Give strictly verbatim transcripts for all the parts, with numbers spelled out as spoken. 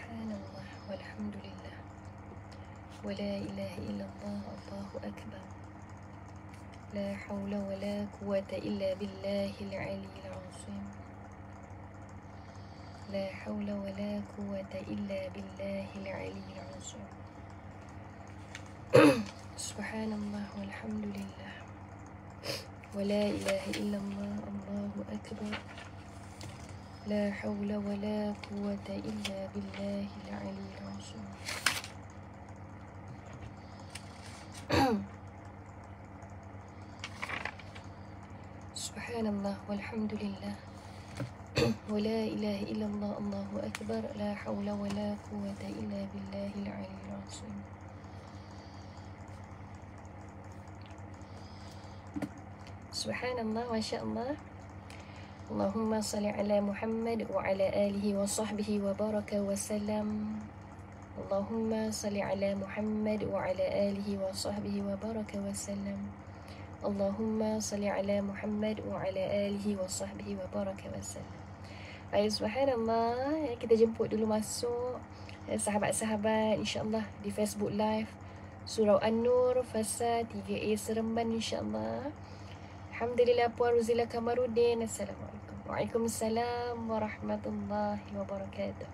Subhanallah walhamdulillah wa la ilaha illallah Allahu akbar. La hawla wa la quwata illa billahil aliyyil azim. La hawla wa la quwata illa billahil aliyyil azim. Subhanallah walhamdulillah wa la ilaha illallah Allahu akbar. La hawla wa la quwata illa billahil aliyyil azim. Subhanallah walhamdulillah wa la ilaha illallah Allahu akbar. La hawla wa la quwata illa billahil aliyyil azim. Subhanallah, Masya Allah. Allahumma salli ala Muhammad wa ala alihi wa sahbihi wa baraka wa salam. Allahumma salli ala Muhammad wa ala alihi wa sahbihi wa baraka wa salam. Allahumma salli ala Muhammad wa ala alihi wa sahbihi wa baraka wa salam. Baik, subhanallah, kita jemput dulu masuk sahabat-sahabat insya-Allah di Facebook Live Surau An-Nur fasa tiga A Seremban insya-Allah. Alhamdulillah, Puan Ruzila Kamarudin. Assalamualaikum. Waalaikumsalam warahmatullahi wabarakatuh.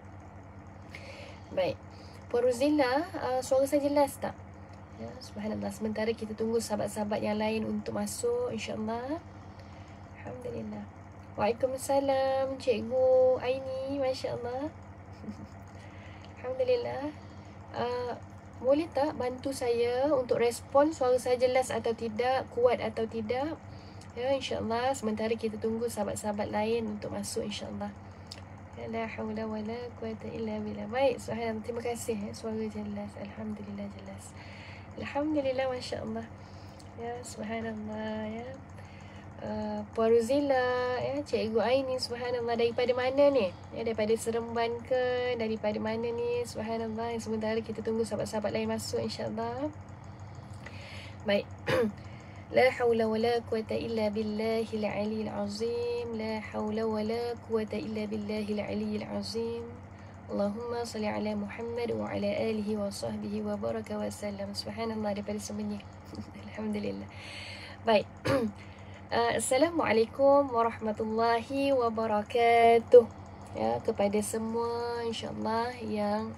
Baik, Puan Ruzila, uh, suara saya jelas tak? Ya, subhanallah. Sementara kita tunggu sahabat-sahabat yang lain untuk masuk insya-Allah. Alhamdulillah. Waalaikumsalam Cikgu Aini, masya-Allah. Alhamdulillah. Uh, boleh tak bantu saya untuk respon suara saya jelas atau tidak, kuat atau tidak? Ya, insya-Allah sementara kita tunggu sahabat-sahabat lain untuk masuk insya-Allah. Ya, la haula wala quwata illa billah. Baik, subhanallah, terima kasih ya, suara jelas. Alhamdulillah jelas. Alhamdulillah, masya-Allah. Ya, subhanallah ya. Uh, Puan Ruzila, ya, Cikgu Aini, subhanallah, daripada mana ni? Ya, daripada Seremban ke? Daripada mana ni? Subhanallah. Sementara kita tunggu sahabat-sahabat lain masuk insya-Allah. Baik. La hawla wa la quwata illa billahil aliyyil azim. La hawla wa la quwata illa billahil aliyyil azim. Allahumma salli ala Muhammad wa ala alihi wa sahbihi wa baraka wa salam. Subhanallah, daripada semuanya. Alhamdulillah. Baik. uh, Assalamualaikum warahmatullahi wabarakatuh. Ya, kepada semua insya-Allah yang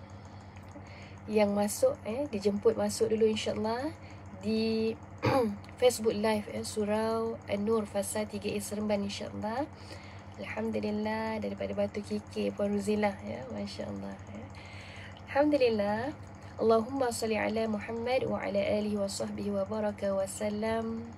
yang masuk, eh dijemput masuk dulu insya-Allah di Facebook Live ya, Surau An-Nur fasa tiga A Seremban insya-Allah. Alhamdulillah, daripada Batu Kikir Puan Ruzila ya, masya-Allah ya. Alhamdulillah. Allahumma salli ala Muhammad wa ala alihi wa sahbihi wa baraka wa salam.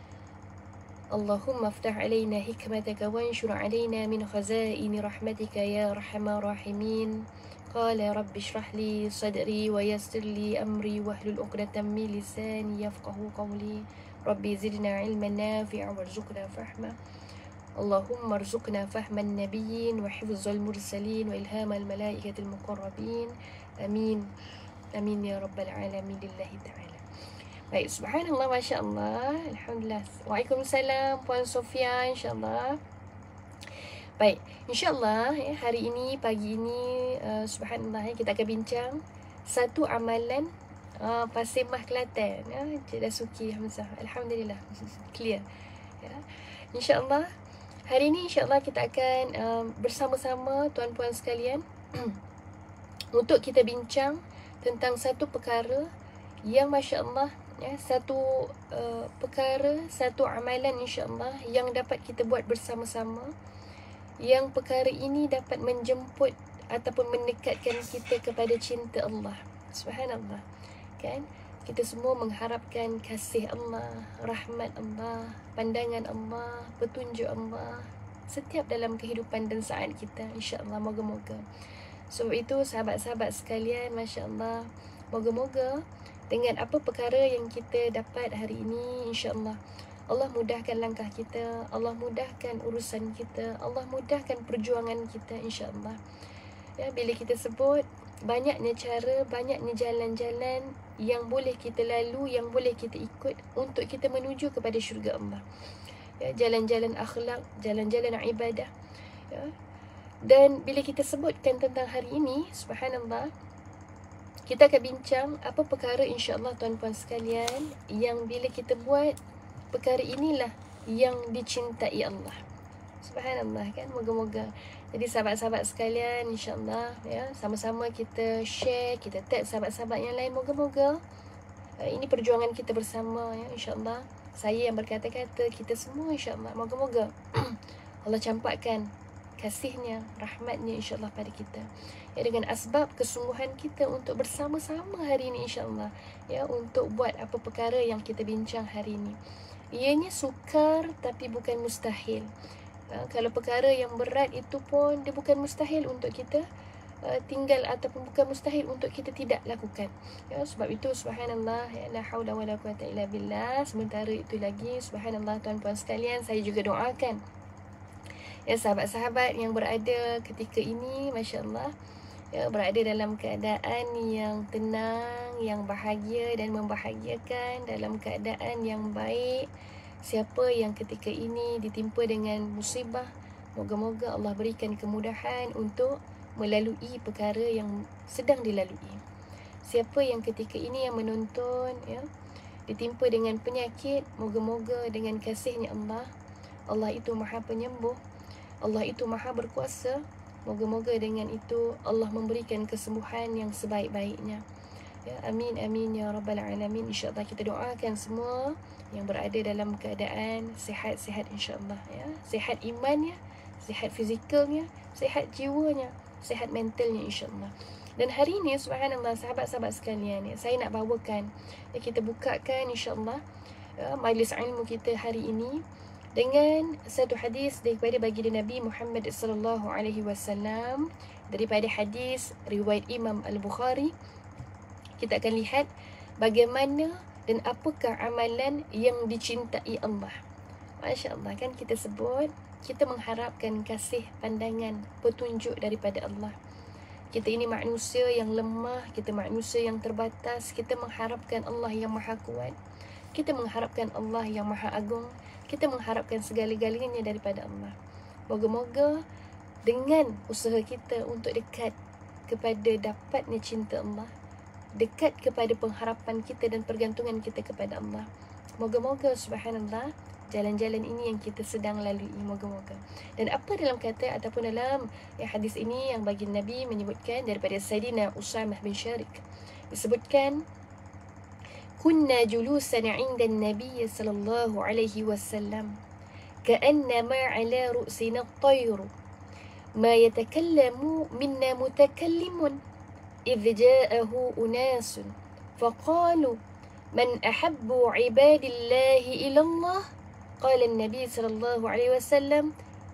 Allahumma aftah alaina hikmataka wa anshur alaina min khazaini rahmatika ya arhamar rahimin. Qala rabbi shrah li sadri wa yassir li amri wahlul 'uqdatam min lisani yafqahu qawli. Rabbi zidna 'ilman nafi'an warzuqna fahma. Allahumma arzuqna fahman nabiyyin wa hifzal mursalin wa ilhamal malaikatil muqarrabin. Amin. Amin ya rabbal alamin lillahi ta'ala. Baik, subhanallah, masya-Allah. Alhamdulillah. Waalaikumsalam Puan Sofia, insya-Allah. Baik, insya-Allah ya, hari ini, pagi ini, uh, subhanallah ya, kita akan bincang satu amalan uh, Pasir Mas Kelantan ya, Cik Dasuki Hamzah. Alhamdulillah. Clear. Ya. Insya-Allah hari ini insya-Allah kita akan uh, bersama-sama tuan-puan sekalian untuk kita bincang tentang satu perkara yang masya-Allah ya, satu uh, perkara, satu amalan insya-Allah yang dapat kita buat bersama-sama, yang perkara ini dapat menjemput ataupun mendekatkan kita kepada cinta Allah. Subhanallah. Kan? Kita semua mengharapkan kasih Allah, rahmat Allah, pandangan Allah, petunjuk Allah setiap dalam kehidupan dan saat kita insya-Allah, moga-moga. Sebab itu sahabat-sahabat sekalian, masya-Allah, moga-moga dengan apa perkara yang kita dapat hari ini insya-Allah, Allah mudahkan langkah kita, Allah mudahkan urusan kita, Allah mudahkan perjuangan kita insya-Allah. Ya, bila kita sebut banyaknya cara, banyaknya jalan-jalan yang boleh kita lalu, yang boleh kita ikut untuk kita menuju kepada syurga Allah. Ya, jalan-jalan akhlak, jalan-jalan ibadah. Ya. Dan bila kita sebutkan tentang hari ini, subhanallah, kita akan bincang apa perkara insya-Allah tuan-puan sekalian yang bila kita buat perkara inilah yang dicintai Allah. Subhanallah kan, moga-moga. Jadi sahabat-sahabat sekalian, insya-Allah ya, sama-sama kita share, kita tag sahabat-sahabat yang lain, moga-moga uh, ini perjuangan kita bersama ya, insya-Allah. Saya yang berkata-kata, kita semua insya-Allah, moga-moga Allah campakkan kasihnya, rahmatnya insya-Allah pada kita. Ya, dengan asbab kesungguhan kita untuk bersama-sama hari ini insya-Allah ya, untuk buat apa perkara yang kita bincang hari ini. Ianya sukar tapi bukan mustahil. Uh, kalau perkara yang berat itu pun dia bukan mustahil untuk kita uh, tinggal, ataupun bukan mustahil untuk kita tidak lakukan. Ya, sebab itu subhanallah, ya, la haula wala quwata illa billah. Sementara itu lagi subhanallah tuan-puan sekalian, saya juga doakan ya sahabat-sahabat yang berada ketika ini, masya-Allah, ya, berada dalam keadaan yang tenang, yang bahagia dan membahagiakan, dalam keadaan yang baik. Siapa yang ketika ini ditimpa dengan musibah, moga-moga Allah berikan kemudahan untuk melalui perkara yang sedang dilalui. Siapa yang ketika ini yang menonton ya, ditimpa dengan penyakit, moga-moga dengan kasihnya Allah, Allah itu Maha Penyembuh, Allah itu Maha Berkuasa, moga-moga dengan itu Allah memberikan kesembuhan yang sebaik-baiknya. Ya, amin amin ya rabbal alamin. Insya-Allah kita doakan semua yang berada dalam keadaan sihat-sihat insya-Allah ya. Sihat imannya, sihat fizikalnya, sihat jiwanya, sihat mentalnya insya-Allah. Dan hari ini subhanallah sahabat-sahabat sekalian ya, saya nak bawakan ya, kita bukakan insya-Allah ya, majlis ilmu kita hari ini dengan satu hadis daripada baginda Nabi Muhammad sallallahu alaihi wasallam, daripada hadis riwayat Imam Al-Bukhari. Kita akan lihat bagaimana dan apakah amalan yang dicintai Allah. Masya-Allah kan, kita sebut kita mengharapkan kasih pandangan, petunjuk daripada Allah. Kita ini manusia yang lemah, kita manusia yang terbatas, kita mengharapkan Allah yang maha kuat, kita mengharapkan Allah yang maha agung, kita mengharapkan segala-galanya daripada Allah. Moga-moga dengan usaha kita untuk dekat kepada dapatnya cinta Allah, dekat kepada pengharapan kita dan pergantungan kita kepada Allah, moga-moga subhanallah jalan-jalan ini yang kita sedang lalui, moga-moga. Dan apa dalam kata ataupun dalam ya, hadis ini yang bagi Nabi menyebutkan daripada Sayyidina Usamah bin Syarik, disebutkan kunna julusan 'inda an-nabiy sallallahu alaihi wasallam ka'annama 'ala ru'sina at-tayr ma yatakallamu minna mutakallimun idh ja'ahu unasun faqalu man ahabbu 'ibadillahi ila Allah qala an-nabiy sallallahu alaihi wasallam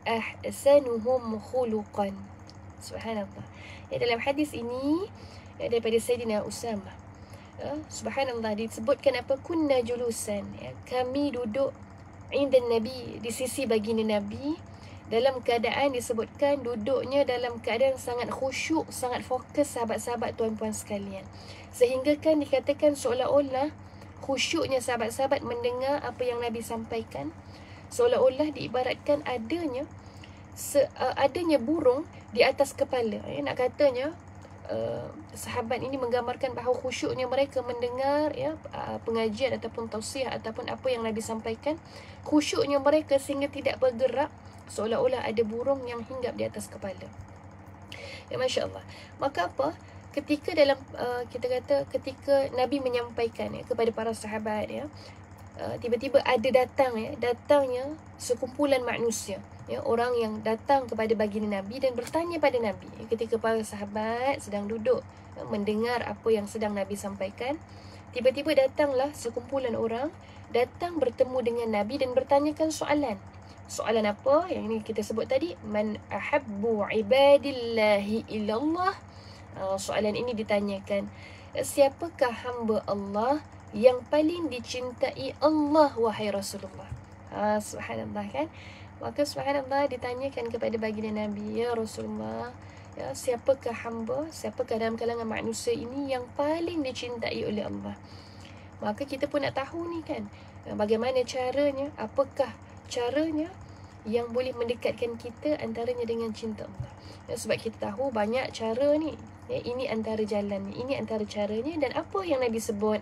ahsanuhum khuluqan. Subhanallah. Ya, dalam hadis ini ya, daripada Sayyidina Usamah, ya, subhanallah, disebutkan apa, kunna julusan ya, kami duduk inda Nabi, di sisi baginda Nabi, dalam keadaan disebutkan duduknya dalam keadaan sangat khusyuk, sangat fokus sahabat-sahabat tuan-puan sekalian, sehingga kan dikatakan seolah-olah khusyuknya sahabat-sahabat mendengar apa yang Nabi sampaikan, seolah-olah diibaratkan adanya se, uh, adanya burung di atas kepala ya, nak katanya Uh, sahabat ini menggambarkan bahawa khusyuknya mereka mendengar ya, uh, pengajian ataupun tausiah ataupun apa yang Nabi sampaikan, khusyuknya mereka sehingga tidak bergerak, seolah-olah ada burung yang hinggap di atas kepala. Ya, masya-Allah. Maka apa? Ketika dalam uh, kita kata ketika Nabi menyampaikan ya, kepada para sahabat ya, uh, tiba-tiba ada datang ya, datangnya sekumpulan manusia ya, orang yang datang kepada baginda Nabi dan bertanya pada Nabi ya, ketika para sahabat sedang duduk ya, mendengar apa yang sedang Nabi sampaikan, tiba-tiba datanglah sekumpulan orang datang bertemu dengan Nabi dan bertanyakan soalan. Soalan apa? Yang ini kita sebut tadi, man ahabbu ibadillahi ilallah. Uh, soalan ini ditanyakan, siapakah hamba Allah yang paling dicintai Allah wahai Rasulullah? Uh, subhanallah kan. Maka subhanallah ditanyakan kepada baginda Nabi, ya Rasulullah, ya, siapakah hamba, siapakah dalam kalangan manusia ini yang paling dicintai oleh Allah? Maka kita pun nak tahu ni kan, bagaimana caranya, apakah caranya yang boleh mendekatkan kita antaranya dengan cinta Allah. Ya, sebab kita tahu banyak cara ni. Ya, ini antara jalan ni, ini antara caranya. Dan apa yang Nabi sebut?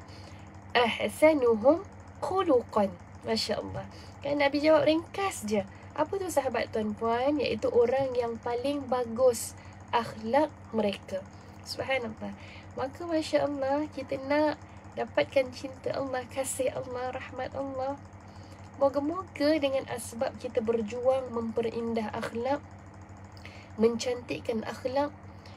Ahsanuhum khuluqan. Masya Allah. Kan Nabi jawab ringkas je. Apa tu sahabat tuan-puan? Iaitu orang yang paling bagus akhlak mereka. Subhanallah. Maka Masya Allah, kita nak dapatkan cinta Allah, kasih Allah, rahmat Allah. Moga-moga dengan asbab kita berjuang memperindah akhlak, mencantikkan akhlak,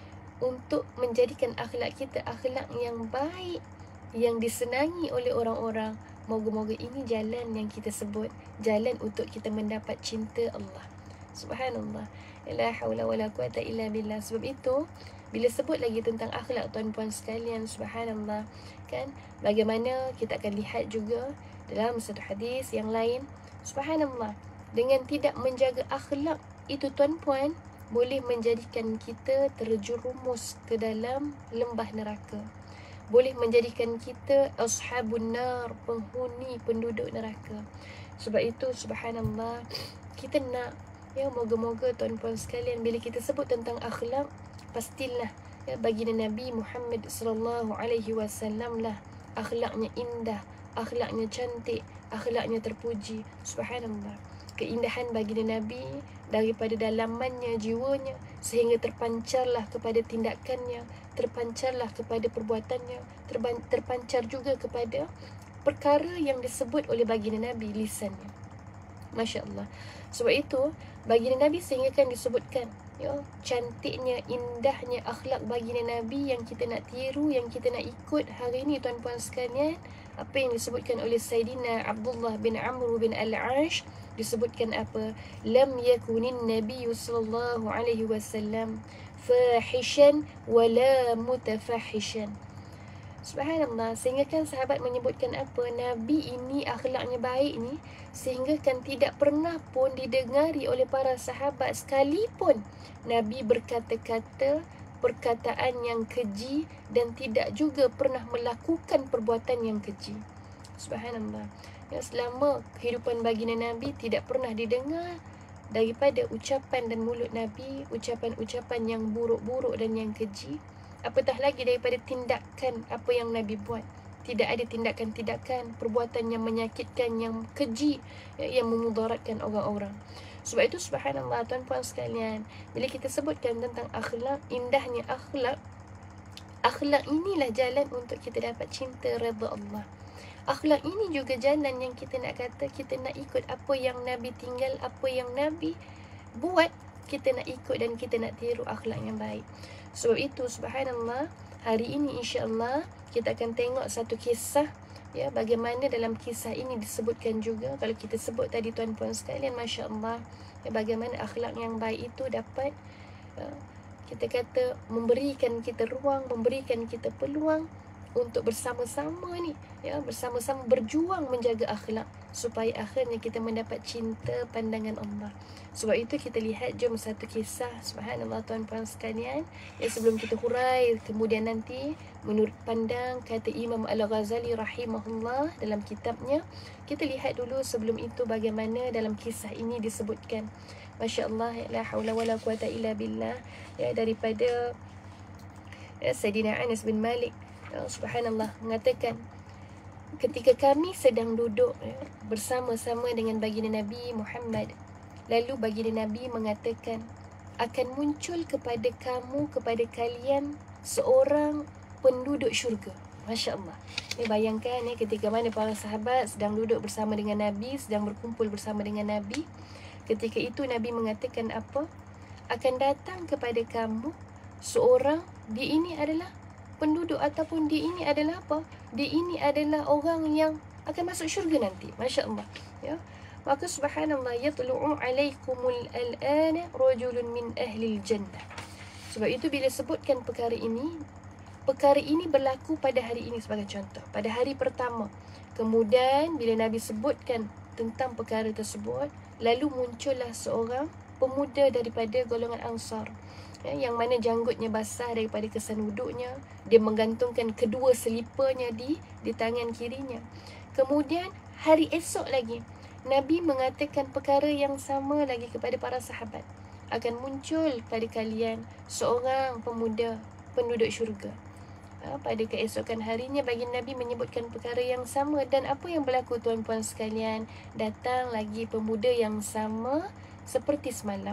untuk menjadikan akhlak kita akhlak yang baik, yang disenangi oleh orang-orang. Moga-moga ini jalan yang kita sebut, jalan untuk kita mendapat cinta Allah. Subhanallah. La haula wala quwata illa billah. Sebab itu, bila sebut lagi tentang akhlak tuan-puan sekalian, subhanallah, kan, bagaimana kita akan lihat juga dalam satu hadis yang lain, subhanallah, dengan tidak menjaga akhlak itu tuan-puan, boleh menjadikan kita terjerumus ke dalam lembah neraka. Boleh menjadikan kita ashabun nar, penghuni penduduk neraka. Sebab itu subhanallah, kita nak, ya, moga-moga tuan-puan sekalian, bila kita sebut tentang akhlak, pastilah, ya, baginda Nabi Muhammad sallallahu alaihi wasallam lah akhlaknya indah, akhlaknya cantik, akhlaknya terpuji. Subhanallah. Keindahan baginda Nabi daripada dalamannya, jiwanya, sehingga terpancarlah kepada tindakannya, terpancarlah kepada perbuatannya, terban- terpancar juga kepada perkara yang disebut oleh baginda Nabi, lisannya. Masya Allah. Sebab itu baginda Nabi sehingga kan disebutkan, ya, cantiknya, indahnya akhlak baginda Nabi yang kita nak tiru, yang kita nak ikut hari ini tuan-puan sekalian. Apa yang disebutkan oleh Sayyidina Abdullah bin Amr bin Al-Ash, disebutkan apa? Lam yakunin Nabi sallallahu alaihi wasallam fahishan wala mutafahishan. Subhanallah. Sehingga kan sahabat menyebutkan apa? Nabi ini akhlaknya baik ni, sehingga kan tidak pernah pun didengari oleh para sahabat sekalipun Nabi berkata-kata perkataan yang keji, dan tidak juga pernah melakukan perbuatan yang keji. Subhanallah. Ya, selama kehidupan baginda Nabi tidak pernah didengar daripada ucapan dan mulut Nabi ucapan-ucapan yang buruk-buruk dan yang keji, apatah lagi daripada tindakan apa yang Nabi buat. Tidak ada tindakan-tindakan, perbuatan yang menyakitkan, yang keji, ya, yang memudaratkan orang-orang. Sebab itu subhanallah tuan-puan sekalian, bila kita sebutkan tentang akhlak, indahnya akhlak, akhlak inilah jalan untuk kita dapat cinta redha Allah. Akhlak ini juga jalan yang kita nak kata kita nak ikut apa yang Nabi tinggal, apa yang Nabi buat, kita nak ikut dan kita nak tiru akhlak yang baik. Sebab itu subhanallah, hari ini insya-Allah kita akan tengok satu kisah, ya, bagaimana dalam kisah ini disebutkan juga, kalau kita sebut tadi tuan-puan sekalian, masya-Allah, ya, bagaimana akhlak yang baik itu dapat, ya, kita kata memberikan kita ruang, memberikan kita peluang untuk bersama-sama ni, ya, bersama-sama berjuang menjaga akhlak supaya akhirnya kita mendapat cinta pandangan Allah. Sebab itu kita lihat, jom satu kisah, subhanallah tuan-puan sekalian, ya, sebelum kita hurai kemudian nanti menurut pandang kata Imam Al-Ghazali rahimahullah dalam kitabnya, kita lihat dulu sebelum itu bagaimana dalam kisah ini disebutkan. Masya-Allah, la haula wala quwata illa billah, ya, daripada, ya, Sayyidina Anas bin Malik, ya, subhanallah, mengatakan ketika kami sedang duduk, ya, bersama-sama dengan baginda Nabi Muhammad, lalu baginda Nabi mengatakan, akan muncul kepada kamu, kepada kalian seorang penduduk syurga. Masya Allah. Ni bayangkan, ya, ketika mana para sahabat sedang duduk bersama dengan Nabi, sedang berkumpul bersama dengan Nabi. Ketika itu Nabi mengatakan apa? Akan datang kepada kamu seorang, dia ini adalah penduduk, ataupun dia ini adalah apa? Dia ini adalah orang yang akan masuk syurga nanti. Masya Allah. Ya. Maka subhanallah, yatlu'u alaikumul al'ana rajulun min ahlil jannah. Sebab itu bila sebutkan perkara ini, perkara ini berlaku pada hari ini sebagai contoh, pada hari pertama. Kemudian bila Nabi sebutkan tentang perkara tersebut, lalu muncullah seorang pemuda daripada golongan Ansar, ya, yang mana janggutnya basah daripada kesan wuduknya. Dia menggantungkan kedua selipernya di di tangan kirinya. Kemudian hari esok lagi, Nabi mengatakan perkara yang sama lagi kepada para sahabat. Akan muncul pada kalian seorang pemuda penduduk syurga. Ha, pada keesokan harinya baginda Nabi menyebutkan perkara yang sama. Dan apa yang berlaku tuan-puan sekalian? Datang lagi pemuda yang sama seperti semalam.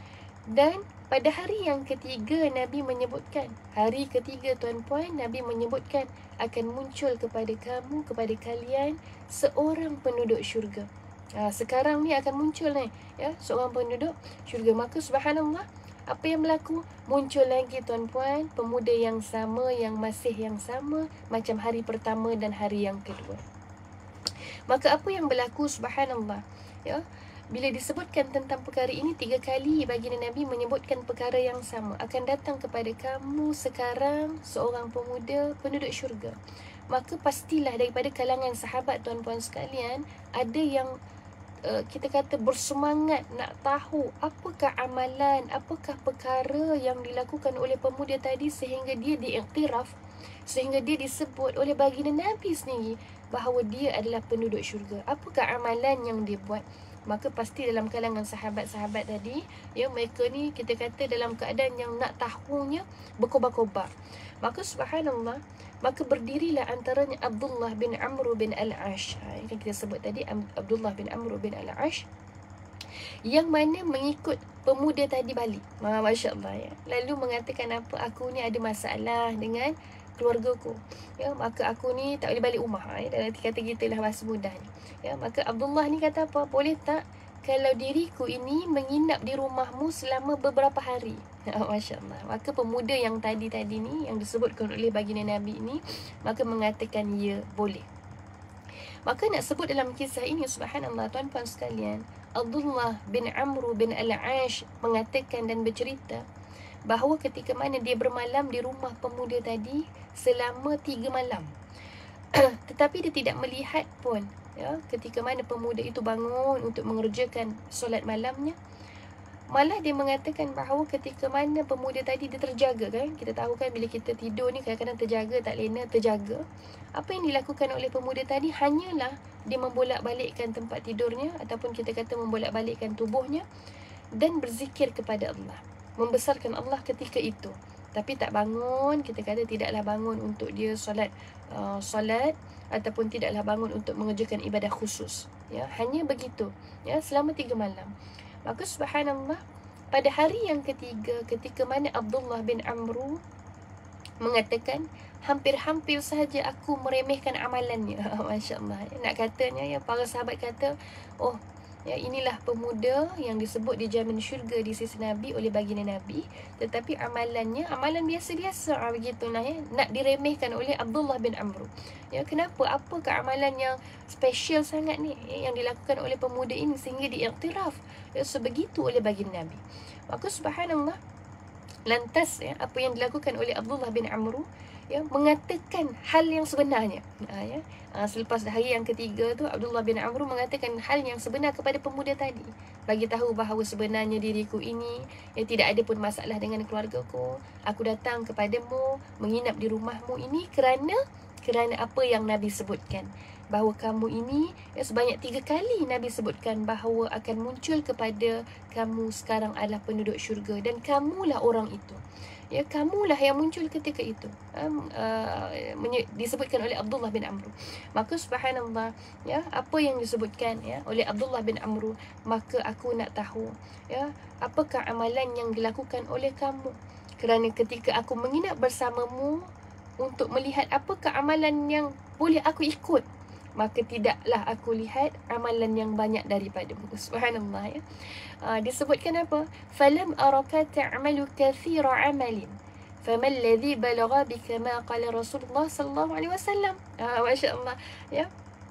Dan pada hari yang ketiga Nabi menyebutkan, hari ketiga tuan-puan, Nabi menyebutkan akan muncul kepada kamu, kepada kalian seorang penduduk syurga. Ha, sekarang ni akan muncul ni, ya, seorang penduduk syurga. Maka subhanallah, apa yang berlaku? Muncul lagi tuan-puan, pemuda yang sama, yang masih yang sama macam hari pertama dan hari yang kedua. Maka apa yang berlaku? Subhanallah, ya, bila disebutkan tentang perkara ini tiga kali, baginda Nabi menyebutkan perkara yang sama. Akan datang kepada kamu sekarang seorang pemuda penduduk syurga. Maka pastilah daripada kalangan sahabat tuan-puan sekalian, ada yang uh, kita kata bersemangat nak tahu apakah amalan, apakah perkara yang dilakukan oleh pemuda tadi sehingga dia diiktiraf, sehingga dia disebut oleh baginda Nabi sendiri bahawa dia adalah penduduk syurga. Apakah amalan yang dia buat? Maka pasti dalam kalangan sahabat-sahabat tadi, ya, mereka ni kita kata dalam keadaan yang nak tahunya berkobar-kobar. Maka subhanallah, maka berdirilah antaranya Abdullah bin Amr bin Al-Ash. Ha, yang kita sebut tadi, Abdullah bin Amr bin Al-Ash, yang mana mengikut pemuda tadi balik. Ha, Masya Allah, ya. Lalu mengatakan apa? Aku ni ada masalah dengan keluargaku, ya, maka aku ni tak boleh balik rumah, ya, dalam kata kita lah bahasa mudah ni, ya. Maka Abdullah ni kata apa? Boleh tak kalau diriku ini menginap di rumahmu selama beberapa hari? Masya Allah. Maka pemuda yang tadi-tadi ni, yang disebutkan oleh baginda Nabi ni, maka mengatakan ya, boleh. Maka nak sebut dalam kisah ini, subhanallah tuan-puan sekalian, Abdullah bin Amr bin Al-Ash mengatakan dan bercerita bahawa ketika mana dia bermalam di rumah pemuda tadi selama tiga malam. Tetapi dia tidak melihat pun, ya, ketika mana pemuda itu bangun untuk mengerjakan solat malamnya. Malah dia mengatakan bahawa ketika mana pemuda tadi dia terjaga, kan? Kita tahu kan bila kita tidur ni kadang-kadang terjaga, tak lena, terjaga. Apa yang dilakukan oleh pemuda tadi hanyalah dia membolak-balikkan tempat tidurnya, ataupun kita kata membolak-balikkan tubuhnya, dan berzikir kepada Allah, membesarkan Allah ketika itu. Tapi tak bangun, kita kata tidaklah bangun untuk dia solat uh, solat ataupun tidaklah bangun untuk mengerjakan ibadah khusus, ya, hanya begitu, ya, selama tiga malam. Maka subhanallah, pada hari yang ketiga ketika mana Abdullah bin Amr mengatakan hampir-hampir sahaja aku meremehkan amalannya. Masya Allah, ya, nak katanya, ya, para sahabat kata, oh, ya, inilah pemuda yang disebut dijamin syurga di sisi Nabi oleh baginda Nabi, tetapi amalannya amalan biasa-biasa, ah, begitulah, ya, nak diremehkan oleh Abdullah bin Amr. Ya, kenapa? Apakah amalan yang special sangat ni, ya, yang dilakukan oleh pemuda ini sehingga diiktiraf, ya, sebegitu oleh baginda Nabi? Maka subhanallah, lantas, ya, apa yang dilakukan oleh Abdullah bin Amr, ya, mengatakan hal yang sebenarnya. Ha, ya. Ha, selepas hari yang ketiga tu, Abdullah bin Amr mengatakan hal yang sebenar kepada pemuda tadi, bagi tahu bahawa sebenarnya diriku ini, ya, tidak ada pun masalah dengan keluargaku. Aku datang kepadamu, menginap di rumahmu ini kerana kerana apa yang Nabi sebutkan, bahawa kamu ini, ya, sebanyak tiga kali Nabi sebutkan bahawa akan muncul kepada kamu sekarang adalah penduduk syurga, dan kamulah orang itu. Ya, kamulah yang muncul ketika itu. Um, uh, disebutkan oleh Abdullah bin Amr. Maka subhanallah, ya, apa yang disebutkan, ya, oleh Abdullah bin Amr, maka aku nak tahu, ya, apakah amalan yang dilakukan oleh kamu, kerana ketika aku menginap bersamamu untuk melihat apakah amalan yang boleh aku ikut, maka tidaklah aku lihat amalan yang banyak daripadamu. Subhanallah, ya. Uh, disebutkan apa? Falam araka ta'malu kathira amalin faman alladhi balagha bika ma qala Rasulullah sallallahu alaihi wasallam. Ah, masya-Allah, ya.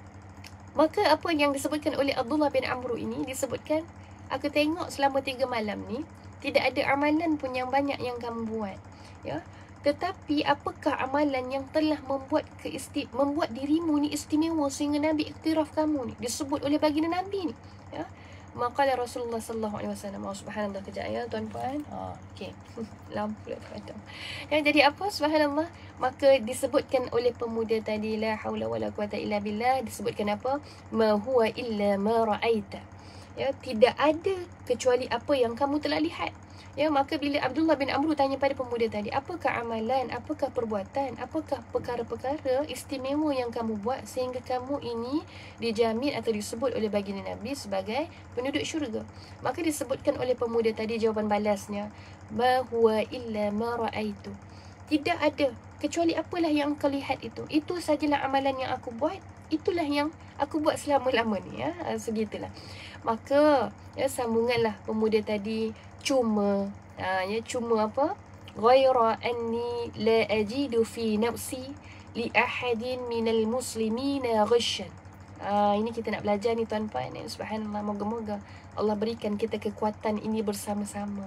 Maka apa yang disebutkan oleh Abdullah bin Amr ini, disebutkan, aku tengok selama tiga malam ni tidak ada amalan pun yang banyak yang kamu buat, ya. Tetapi apakah amalan yang telah membuat keisti membuat dirimu ni istimewa sehingga Nabi iktiraf kamu ni, disebut oleh baginda Nabi ni, ya. Maqala Rasulullah sallallahu alaihi wasallam. Oh, subhanallah, kejap ya tuan-puan. Ha, okey. Lampu dah padam. Kan jadi apa? Subhanallah. Maka disebutkan oleh pemuda tadi, la haula wala quwata illa billah, disebutkan apa? Ma huwa illa ma ra'aita. Ya, tidak ada kecuali apa yang kamu telah lihat. Ya, maka bila Abdullah bin Amru tanya pada pemuda tadi, apakah amalan, apakah perbuatan, apakah perkara-perkara istimewa yang kamu buat sehingga kamu ini dijamin atau disebut oleh baginda Nabi sebagai penduduk syurga. Maka disebutkan oleh pemuda tadi jawapan balasnya, ma huwa illa ma ra'aitu. Tidak ada kecuali apalah yang kau lihat itu. Itu sajalah amalan yang aku buat. Itulah yang aku buat selama-lama ni, ya. Segitulah. Maka ya, sambunganlah pemuda tadi, cuma ha, ya, cuma apa? Ghaira anni la ajidu fi nafsi li ahadin minal muslimina ghishan. Ha, ini kita nak belajar ni tuan-puan. Subhanallah, moga-moga Allah berikan kita kekuatan ini bersama-sama.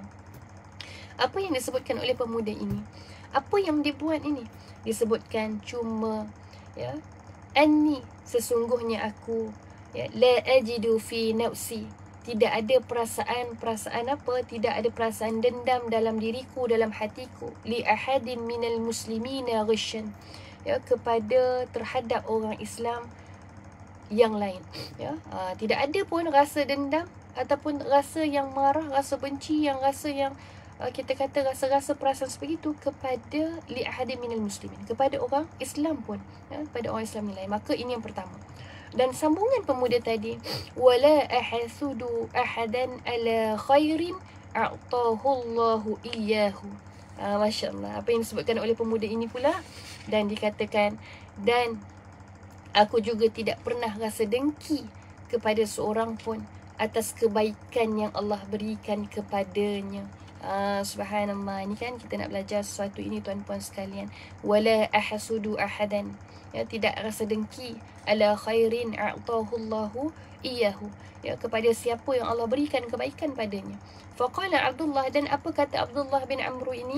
Apa yang disebutkan oleh pemuda ini? Apa yang dia buat ini? Disebutkan cuma, ya, anni, sesungguhnya aku, ya, la ajidu fi nafsi, tidak ada perasaan, perasaan apa? Tidak ada perasaan dendam dalam diriku, dalam hatiku, li ahadin minal muslimina ghishan, ya, kepada terhadap orang Islam yang lain, ya. Ha, tidak ada pun rasa dendam ataupun rasa yang marah, rasa benci, yang rasa yang uh, kita kata rasa-rasa perasaan seperti itu kepada li ahadin minal muslimin, kepada orang Islam pun, ya, pada orang Islam yang lain. Maka ini yang pertama. Dan sambungan pemuda tadi, wala ahasudu ahadan ala khairin a'tahu Allahu iyyahu. Ah, masya-Allah. Apa yang disebutkan oleh pemuda ini pula, dan dikatakan, dan aku juga tidak pernah rasa dengki kepada seorang pun atas kebaikan yang Allah berikan kepadanya. Ah, subhanallah. Ini kan kita nak belajar sesuatu ini tuan-puan sekalian. Wala ahasudu ahadan, ya, tidak rasa dengki ala khairin a'tahu Allahu iyyahu, ya, kepada siapa yang Allah berikan kebaikan padanya. Faqala Abdullah, dan apa kata Abdullah bin Amru ini?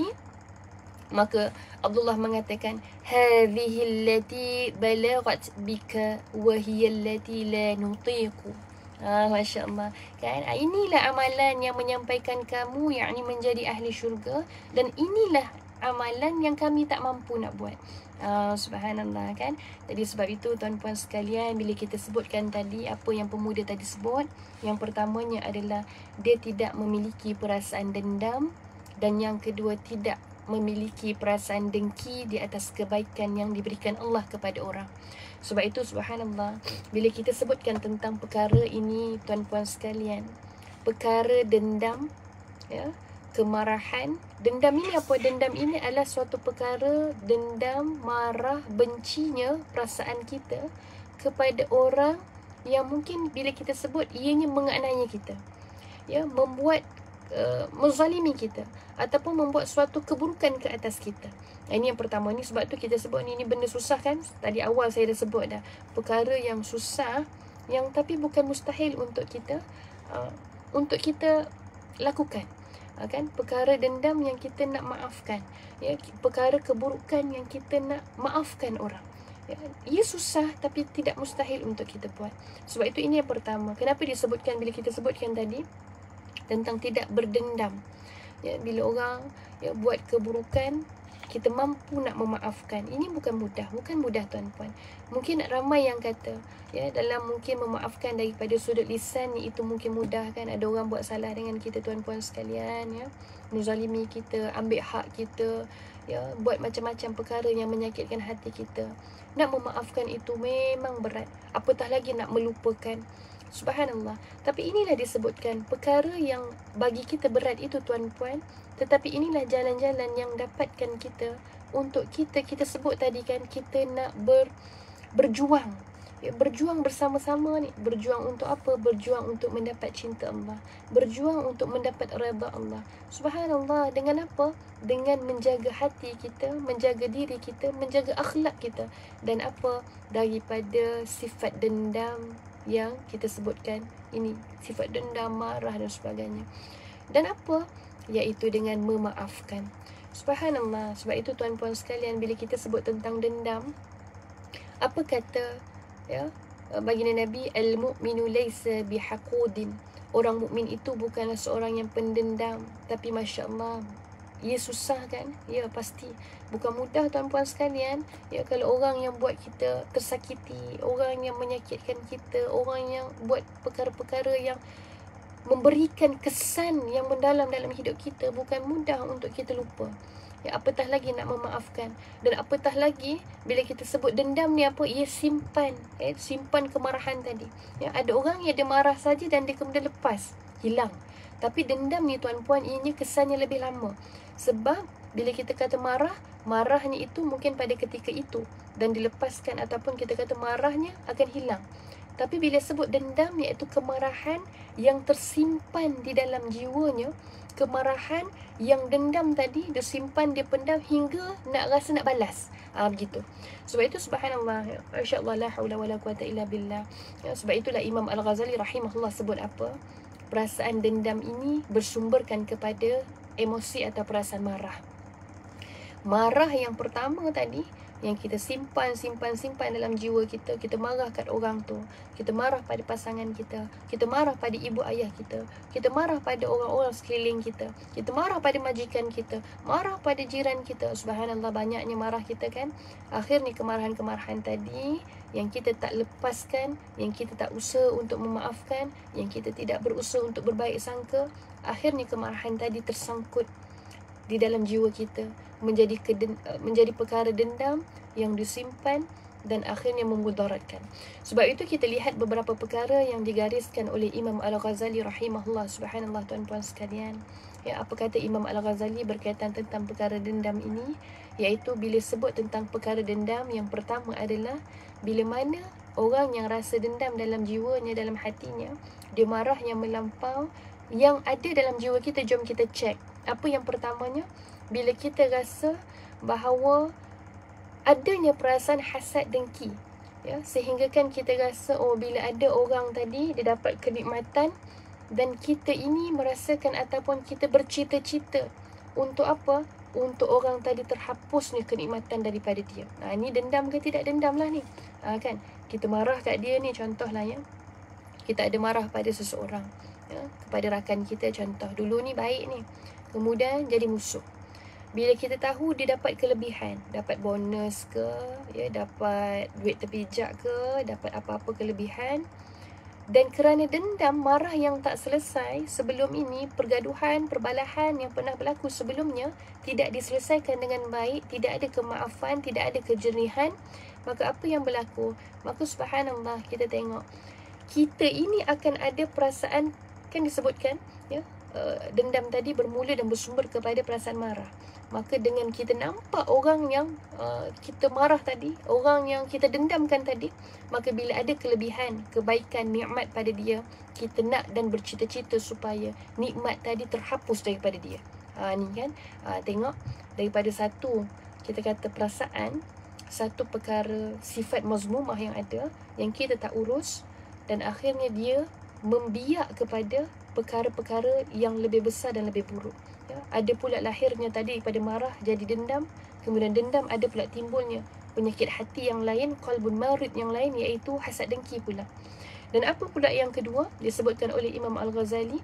Maka Abdullah mengatakan, hadhihi allati balaghat bika wa hiya allati la nutiqu. Ah, masya-Allah. Kan, inilah amalan yang menyampaikan kamu, yakni menjadi ahli syurga, dan inilah amalan yang kami tak mampu nak buat. Uh, subhanallah, kan. Jadi sebab itu tuan-puan sekalian, bila kita sebutkan tadi apa yang pemuda tadi sebut, yang pertamanya adalah dia tidak memiliki perasaan dendam, dan yang kedua tidak memiliki perasaan dengki di atas kebaikan yang diberikan Allah kepada orang. Sebab itu subhanallah, bila kita sebutkan tentang perkara ini tuan-puan sekalian, perkara dendam, ya, kemarahan. Dendam ini apa? Dendam ini adalah suatu perkara, dendam, marah, bencinya perasaan kita kepada orang yang mungkin bila kita sebut ianya menganiaya kita, ya, membuat uh, menzalimi kita ataupun membuat suatu keburukan ke atas kita. Ini yang pertama. Ini sebab tu kita sebut ni, ni benda susah, kan. Tadi awal saya dah sebut dah, perkara yang susah, yang tapi bukan mustahil untuk kita uh, untuk kita lakukan. Kan, perkara dendam yang kita nak maafkan, ya, perkara keburukan yang kita nak maafkan orang, ya, ia susah tapi tidak mustahil untuk kita buat. Sebab itu ini yang pertama. Kenapa disebutkan, bila kita sebutkan tadi tentang tidak berdendam, ya, bila orang, ya, buat keburukan, kita mampu nak memaafkan. Ini bukan mudah, bukan mudah tuan-puan. Mungkin ramai yang kata, ya, dalam mungkin memaafkan daripada sudut lisan ni itu mungkin mudah, kan. Ada orang buat salah dengan kita tuan-puan sekalian, ya, menzalimi kita, ambil hak kita, ya, buat macam-macam perkara yang menyakitkan hati kita. Nak memaafkan itu memang berat, apatah lagi nak melupakan. Subhanallah. Tapi inilah disebutkan perkara yang bagi kita berat itu tuan-puan, tetapi inilah jalan-jalan yang dapatkan kita untuk kita, kita sebut tadi, kan, kita nak ber, berjuang, ya, berjuang bersama-sama ni. Berjuang untuk apa? Berjuang untuk mendapat cinta Allah, berjuang untuk mendapat redha Allah. Subhanallah. Dengan apa? Dengan menjaga hati kita, menjaga diri kita, menjaga akhlak kita, dan apa? Daripada sifat dendam yang kita sebutkan ini, sifat dendam, marah dan sebagainya. Dan apa? Iaitu dengan memaafkan. Subhanallah. Sebab itu tuan-puan sekalian, bila kita sebut tentang dendam, apa kata, ya, baginda Nabi, al-mu'minu laysa bihaqudin orang mukmin itu bukanlah seorang yang pendendam, tapi Masya Allah, ia susah kan? Ya pasti bukan mudah tuan-puan sekalian. Ya, kalau orang yang buat kita tersakiti, orang yang menyakitkan kita, orang yang buat perkara-perkara yang memberikan kesan yang mendalam dalam hidup kita, bukan mudah untuk kita lupa. Ya, apatah lagi nak memaafkan. Dan apatah lagi bila kita sebut dendam ni apa? Ia simpan, eh, simpan kemarahan tadi. Ya, ada orang yang dia marah saja dan dia kemudian lepas, hilang. Tapi dendam ni tuan-puan, ianya kesannya lebih lama. Sebab bila kita kata marah, marahnya itu mungkin pada ketika itu dan dilepaskan, ataupun kita kata marahnya akan hilang. Tapi bila sebut dendam, iaitu kemarahan yang tersimpan di dalam jiwanya, kemarahan yang dendam tadi dia simpan, dia pendam hingga nak rasa nak balas. Ah, begitu. Sebab itu subhanallah, masya-Allah, la haula wala quwata illa billah. Ya, sebab itulah Imam Al-Ghazali rahimahullah sebut apa? Perasaan dendam ini bersumberkan kepada emosi atau perasaan marah. Marah yang pertama tadi, yang kita simpan, simpan, simpan dalam jiwa kita. Kita marah kat orang tu, kita marah pada pasangan kita, kita marah pada ibu ayah kita, kita marah pada orang-orang sekeliling kita, kita marah pada majikan kita, marah pada jiran kita. Subhanallah, banyaknya marah kita kan. Akhirnya kemarahan-kemarahan tadi yang kita tak lepaskan, yang kita tak usaha untuk memaafkan, yang kita tidak berusaha untuk berbaik sangka, akhirnya kemarahan tadi tersangkut di dalam jiwa kita, menjadi keden, menjadi perkara dendam yang disimpan dan akhirnya memudaratkan. Sebab itu kita lihat beberapa perkara yang digariskan oleh Imam Al-Ghazali rahimahullah. Subhanallah tuan-puan sekalian. Ya, apa kata Imam Al-Ghazali berkaitan tentang perkara dendam ini? Iaitu bila sebut tentang perkara dendam, yang pertama adalah bila mana orang yang rasa dendam dalam jiwanya, dalam hatinya, dia marah yang melampau yang ada dalam jiwa kita. Jom kita cek. Apa yang pertamanya? Bila kita rasa bahawa adanya perasaan hasad dengki, ya, sehingga kan kita rasa, oh, bila ada orang tadi dia dapat kenikmatan dan kita ini merasakan ataupun kita bercita-cita untuk apa? Untuk orang tadi terhapusnya kenikmatan daripada dia. Nah, ini dendam ke tidak dendam lah ni. Ha, kan? Kita marah kat dia ni, contohlah ya. Kita ada marah pada seseorang, ya, kepada rakan kita contoh. Dulu ni baik ni, kemudian jadi musuh. Bila kita tahu dia dapat kelebihan, dapat bonus ke, ya, dapat duit terpijak ke, dapat apa-apa kelebihan, dan kerana dendam, marah yang tak selesai sebelum ini, pergaduhan, perbalahan yang pernah berlaku sebelumnya tidak diselesaikan dengan baik, tidak ada kemaafan, tidak ada kejernihan, maka apa yang berlaku? Maka subhanallah, kita tengok kita ini akan ada perasaan, kan disebutkan, ya, uh, dendam tadi bermula dan bersumber kepada perasaan marah. Maka dengan kita nampak orang yang uh, kita marah tadi, orang yang kita dendamkan tadi, maka bila ada kelebihan, kebaikan, nikmat pada dia, kita nak dan bercita-cita supaya nikmat tadi terhapus daripada dia. Ha, ni kan, ha, tengok, daripada satu, kita kata perasaan, satu perkara sifat mazmumah yang ada, yang kita tak urus, dan akhirnya dia membiak kepada perkara-perkara yang lebih besar dan lebih buruk. Ya, ada pula lahirnya tadi pada marah jadi dendam, kemudian dendam ada pula timbulnya penyakit hati yang lain, qalbun marid yang lain, iaitu hasad dengki pula. Dan apa pula yang kedua disebutkan oleh Imam Al-Ghazali,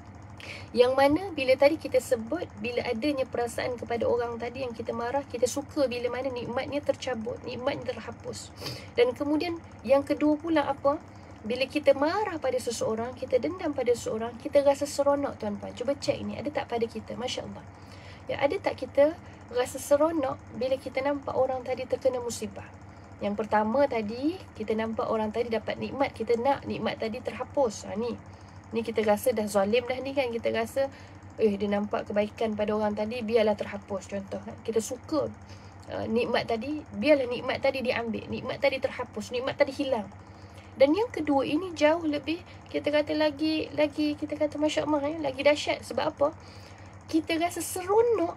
yang mana bila tadi kita sebut, bila adanya perasaan kepada orang tadi yang kita marah, kita suka bila mana nikmatnya tercabut, nikmatnya terhapus. Dan kemudian yang kedua pula apa? Bila kita marah pada seseorang, kita dendam pada seseorang, kita rasa seronok tuan-puan. Cuba cek ni, ada tak pada kita? Masya Allah. Ya, ada tak kita rasa seronok bila kita nampak orang tadi terkena musibah? Yang pertama tadi, kita nampak orang tadi dapat nikmat, kita nak nikmat tadi terhapus. Ha, ni. Ni kita rasa dah zalim dah ni kan. Kita rasa, eh, dia nampak kebaikan pada orang tadi, biarlah terhapus. Contoh, kan? Kita suka uh, nikmat tadi, biarlah nikmat tadi diambil. Nikmat tadi terhapus, nikmat tadi hilang. Dan yang kedua ini jauh lebih, kita kata lagi, lagi kita kata Masya Allah, ya, lagi dahsyat. Sebab apa? Kita rasa seronok,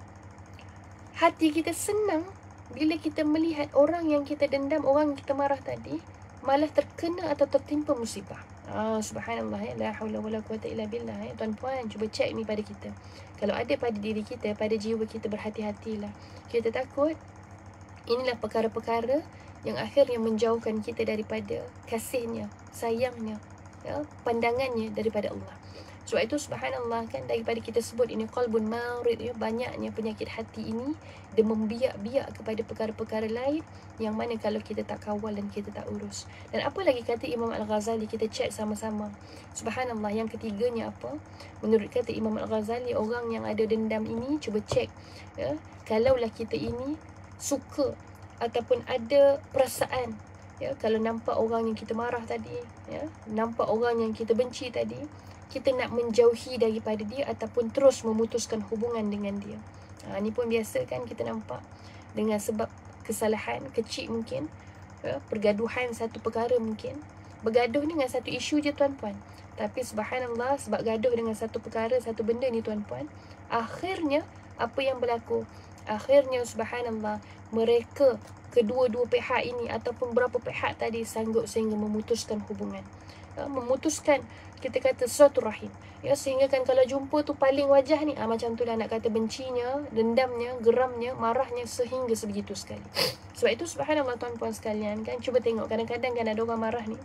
hati kita senang bila kita melihat orang yang kita dendam, orang yang kita marah tadi malah terkena atau tertimpa musibah. Ah, subhanallah, ya, la haula wala quwata illa billah, ya. Tuan-puan, cuba cek ni pada kita. Kalau ada pada diri kita, pada jiwa kita, berhati-hatilah. Kita takut inilah perkara-perkara yang akhirnya menjauhkan kita daripada kasihnya, sayangnya, ya, pandangannya daripada Allah. Sebab itu subhanallah kan, daripada kita sebut ini qalbun marid, ya, banyaknya penyakit hati ini dia membiak-biak kepada perkara-perkara lain yang mana kalau kita tak kawal dan kita tak urus. Dan apa lagi kata Imam Al-Ghazali, kita cek sama-sama. Subhanallah, yang ketiganya apa? Menurut kata Imam Al-Ghazali, orang yang ada dendam ini cuba cek, ya, kalaulah kita ini suka ataupun ada perasaan, ya, kalau nampak orang yang kita marah tadi, ya, nampak orang yang kita benci tadi, kita nak menjauhi daripada dia ataupun terus memutuskan hubungan dengan dia. Ha, ni pun biasa kan kita nampak, dengan sebab kesalahan kecil mungkin, ya, pergaduhan satu perkara mungkin, bergaduh ni dengan satu isu je tuan-puan, tapi subhanallah sebab gaduh dengan satu perkara, satu benda ni tuan-puan, akhirnya apa yang berlaku? Akhirnya subhanallah mereka kedua-dua pihak ini ataupun berapa pihak tadi sanggup sehingga memutuskan hubungan, ya, memutuskan kita kata silaturahim, ya, sehingga kan kalau jumpa tu paling wajah ni, ah, macam tu lah nak kata bencinya, dendamnya, geramnya, marahnya sehingga sebegitu sekali. Sebab itu subhanallah tuan-puan sekalian kan, cuba tengok kadang-kadang kan ada orang marah ni,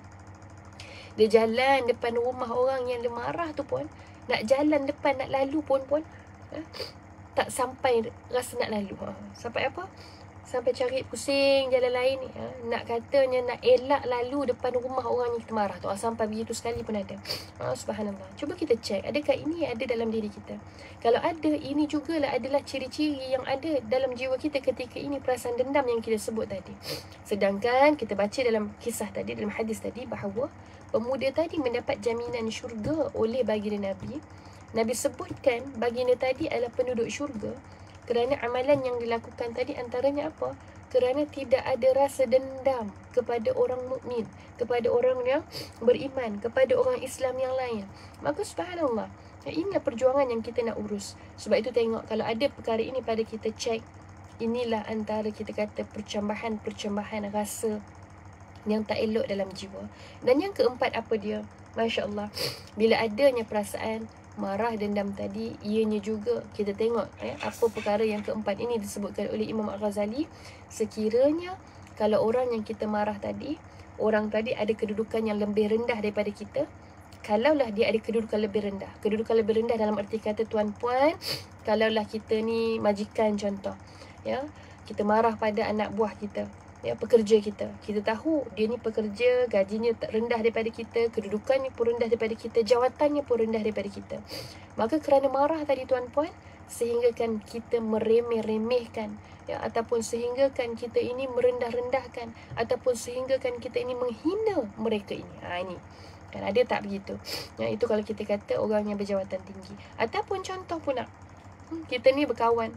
dia jalan depan rumah orang yang dia marah tu pun, nak jalan depan, nak lalu pun pun eh, tak sampai rasa nak lalu. Ha. Sampai apa? Sampai cari pusing jalan lain ni, ha? Nak katanya nak elak lalu depan rumah orang yang kita marah tu, ha? Sampai begitu sekali pun ada. Ha, subhanallah. Cuba kita cek, adakah ini ada dalam diri kita? Kalau ada, ini jugalah adalah ciri-ciri yang ada dalam jiwa kita ketika ini perasaan dendam yang kita sebut tadi. Sedangkan kita baca dalam kisah tadi, dalam hadis tadi, bahawa pemuda tadi mendapat jaminan syurga oleh baginda Nabi. Nabi sebutkan baginda tadi adalah penduduk syurga kerana amalan yang dilakukan tadi, antaranya apa? Kerana tidak ada rasa dendam kepada orang mukmin, kepada orang yang beriman, kepada orang Islam yang lain. Maka subhanallah, inilah perjuangan yang kita nak urus. Sebab itu tengok, kalau ada perkara ini pada kita, cek. Inilah antara kita kata percambahan-percambahan rasa yang tak elok dalam jiwa. Dan yang keempat apa dia? Masya Allah, bila adanya perasaan marah, dendam tadi, ianya juga kita tengok, eh, apa perkara yang keempat ini disebutkan oleh Imam Al-Ghazali. Sekiranya kalau orang yang kita marah tadi, orang tadi ada kedudukan yang lebih rendah daripada kita, kalaulah dia ada kedudukan lebih rendah, kedudukan lebih rendah dalam arti kata tuan-puan, kalaulah kita ni majikan contoh, ya, kita marah pada anak buah kita, ya, pekerja kita, kita tahu dia ni pekerja, gajinya tak rendah daripada kita, kedudukannya pun rendah daripada kita, jawatannya pun rendah daripada kita. Maka kerana marah tadi tuan-puan, sehinggakan kita meremeh-remehkan, ya, ataupun sehinggakan kita ini merendah-rendahkan, ataupun sehinggakan kita ini menghina mereka ini. Ha, ini kan ada tak begitu? Ya, itu kalau kita kata orang yang berjawatan tinggi. Ataupun contoh pun nak, hmm, kita ni berkawan,